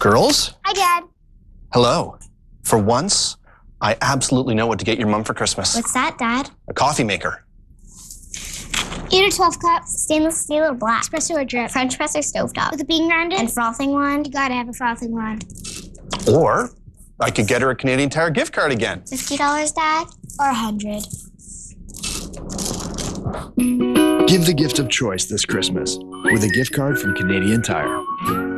Girls? Hi, Dad. Hello. For once, I absolutely know what to get your mom for Christmas. What's that, Dad? A coffee maker. 8 or 12 cups, stainless steel or black, espresso or drip, French press or stovetop, with a bean grinder and frothing wand. You gotta have a frothing wand. Or I could get her a Canadian Tire gift card again. $50, Dad? Or $100? Give the gift of choice this Christmas with a gift card from Canadian Tire.